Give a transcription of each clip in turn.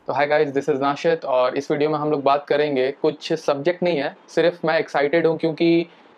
तो hi guys, this is Nashid और इस वीडियो में हम लोग बात करेंगे, कुछ सब्जेक्ट नहीं है, सिर्फ मैं एक्साइटेड हूँ क्योंकि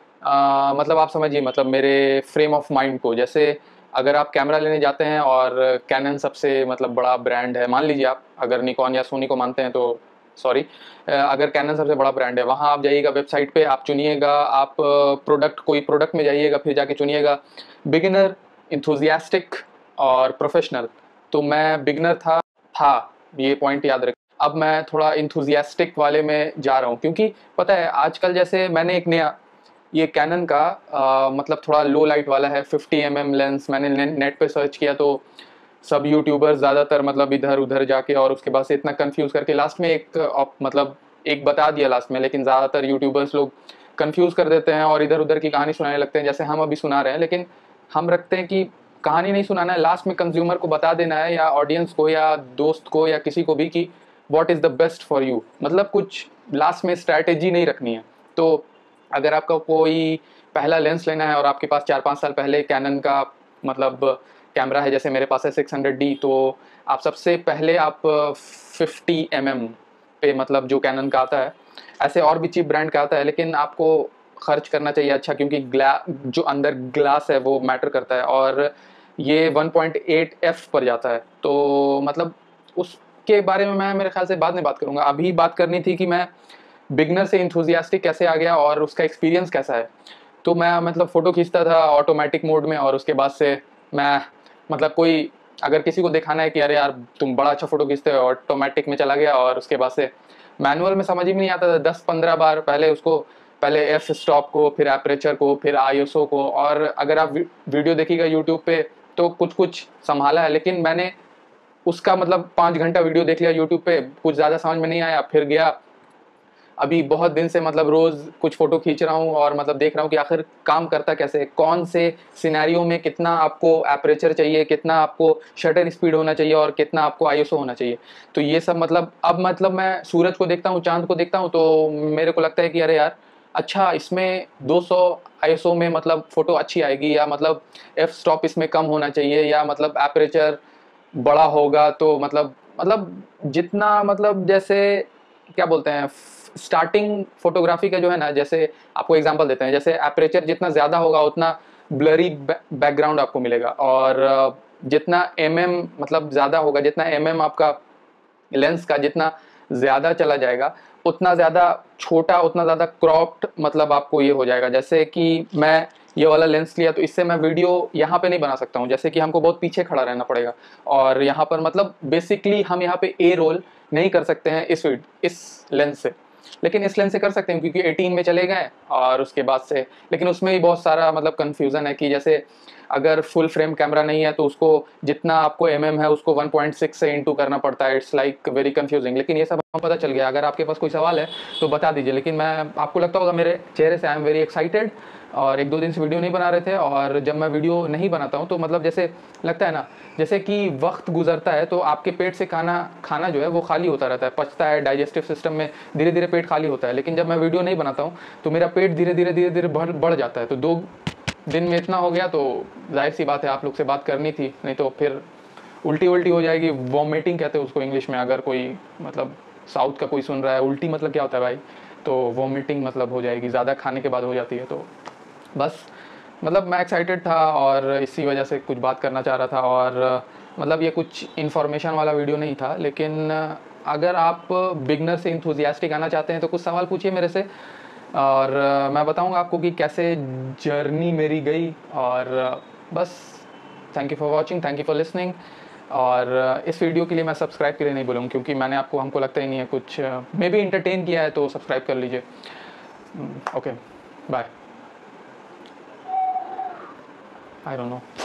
मतलब आप समझिए, मतलब मेरे फ्रेम ऑफ माइंड को, जैसे अगर आप कैमरा लेने जाते हैं और कैनन सबसे मतलब बड़ा ब्रांड है, मान लीजिए आप अगर निकॉन या सोनी को मानते हैं तो सॉरी, अगर कैनन सबसे बड़ा ब्रांड है, वहाँ आप जाइएगा वेबसाइट पे, आप चुनिएगा, आप प्रोडक्ट कोई प्रोडक्ट में जाइएगा, फिर जाके चुनिएगा बिगिनर, इंथुजियास्टिक और प्रोफेशनल। तो मैं बिगिनर था, ये पॉइंट याद रखें। अब मैं थोड़ा इंथुजियास्टिक वाले में जा रहा हूँ क्योंकि पता है आजकल जैसे मैंने एक नया ये कैनन का मतलब थोड़ा लो लाइट वाला है 50 mm लेंस, मैंने नेट पे सर्च किया तो सब यूट्यूबर्स ज़्यादातर मतलब इधर उधर जाके और उसके बाद से इतना कंफ्यूज करके लास्ट में एक मतलब एक बता दिया लास्ट में, लेकिन ज़्यादातर यूट्यूबर्स लोग कंफ्यूज कर देते हैं और इधर उधर की कहानी सुनाने लगते हैं, जैसे हम अभी सुना रहे हैं। लेकिन हम रखते हैं कि कहानी नहीं सुनाना है, लास्ट में कंज्यूमर को बता देना है, या ऑडियंस को या दोस्त को या किसी को भी, कि what is the best for you. मतलब कुछ लास्ट में स्ट्रैटेजी नहीं रखनी है। तो अगर आपका कोई पहला लेंस लेना है और आपके पास 4-5 साल पहले कैनन का मतलब कैमरा है, जैसे मेरे पास है 600D, तो आप सबसे पहले आप 50 mm पे मतलब जो कैनन का आता है, ऐसे और भी चीप ब्रांड का आता है, लेकिन आपको खर्च करना चाहिए अच्छा, क्योंकि जो अंदर ग्लास है वो मैटर करता है, और ये 1.8 f पर जाता है। तो मतलब उसके बारे में मैं मेरे ख्याल से बाद में बात करूँगा। अभी बात करनी थी कि मैं बिगनर से इंथुजियास्टिक कैसे आ गया और उसका एक्सपीरियंस कैसा है। तो मैं मतलब फ़ोटो खींचता था ऑटोमेटिक मोड में, और उसके बाद से मैं मतलब कोई अगर किसी को दिखाना है कि अरे यार तुम बड़ा अच्छा फ़ोटो खींचते हो, ऑटोमेटिक में चला गया, और उसके बाद से मैनुअल में समझ ही नहीं आता था। 10-15 बार पहले उसको, पहले एफ स्टॉप को, फिर एपरेचर को, फिर आईएसओ को, और अगर आप वीडियो देखिएगा यूट्यूब पे तो कुछ कुछ संभाला है, लेकिन मैंने उसका मतलब 5 घंटा वीडियो देख लिया यूट्यूब पे, कुछ ज़्यादा समझ में नहीं आया, फिर गया अभी बहुत दिन से मतलब रोज़ कुछ फ़ोटो खींच रहा हूँ और मतलब देख रहा हूँ कि आखिर काम करता कैसे है, कौन से सिनेरियो में कितना आपको एपरेचर चाहिए, कितना आपको शटर स्पीड होना चाहिए और कितना आपको आईएसओ होना चाहिए। तो ये सब मतलब अब मतलब मैं सूरज को देखता हूँ, चाँद को देखता हूँ, तो मेरे को लगता है कि अरे यार अच्छा, इसमें 200 आईएसओ में मतलब फ़ोटो अच्छी आएगी, या मतलब एफ स्टॉप इसमें कम होना चाहिए, या मतलब एपरेचर बड़ा होगा तो मतलब जितना मतलब जैसे क्या बोलते हैं, स्टार्टिंग फोटोग्राफी का जो है ना, जैसे आपको एग्जांपल देते हैं, जैसे एपरेचर जितना ज़्यादा होगा उतना ब्लरी बैकग्राउंड आपको मिलेगा, और जितना मतलब ज़्यादा होगा, जितना आपका लेंस का जितना ज़्यादा चला जाएगा, उतना ज़्यादा छोटा, उतना ज़्यादा क्रॉप्ड मतलब आपको ये हो जाएगा। जैसे कि मैं ये वाला लेंस लिया तो इससे मैं वीडियो यहाँ पे नहीं बना सकता हूँ, जैसे कि हमको बहुत पीछे खड़ा रहना पड़ेगा, और यहाँ पर मतलब बेसिकली हम यहाँ पे ए रोल नहीं कर सकते हैं इस लेंस से, लेकिन इस लेंस से कर सकते हैं क्योंकि 18 में चले गए, और उसके बाद से लेकिन उसमें भी बहुत सारा मतलब कन्फ्यूज़न है कि जैसे अगर फुल फ्रेम कैमरा नहीं है तो उसको जितना आपको है उसको 1.6 से इंटू करना पड़ता है। इट्स लाइक वेरी कंफ्यूजिंग, लेकिन ये सब हमें पता चल गया। अगर आपके पास कोई सवाल है तो बता दीजिए, लेकिन मैं आपको लगता होगा मेरे चेहरे से आई एम वेरी एक्साइटेड, और 1-2 दिन से वीडियो नहीं बना रहे थे, और जब मैं वीडियो नहीं बनाता हूँ तो मतलब जैसे लगता है ना, जैसे कि वक्त गुजरता है तो आपके पेट से खाना जो है वो खाली होता रहता है, पचता है, डाइजेस्टिव सिस्टम में धीरे धीरे पेट खाली होता है। लेकिन जब मैं वीडियो नहीं बनाता हूँ तो मेरा पेट धीरे धीरे बढ़ जाता है। तो 2 दिन में इतना हो गया, तो जाहिर सी बात है आप लोग से बात करनी थी, नहीं तो फिर उल्टी हो जाएगी। वॉमिटिंग कहते हैं उसको इंग्लिश में, अगर कोई मतलब साउथ का कोई सुन रहा है, उल्टी मतलब क्या होता है भाई, तो वॉमिटिंग मतलब हो जाएगी, ज़्यादा खाने के बाद हो जाती है। तो बस मतलब मैं एक्साइटेड था और इसी वजह से कुछ बात करना चाह रहा था, और मतलब ये कुछ इन्फॉर्मेशन वाला वीडियो नहीं था, लेकिन अगर आप बिगनर से इंथुजियास्टिक आना चाहते हैं तो कुछ सवाल पूछिए मेरे से, और मैं बताऊंगा आपको कि कैसे जर्नी मेरी गई। और बस thank you for watching, thank you for listening. और इस वीडियो के लिए मैं सब्सक्राइब के लिए नहीं बोलूँगा, क्योंकि मैंने हमको लगता ही नहीं है कुछ मे बी इंटरटेन किया है, तो सब्सक्राइब कर लीजिए। Okay, bye. I don't know.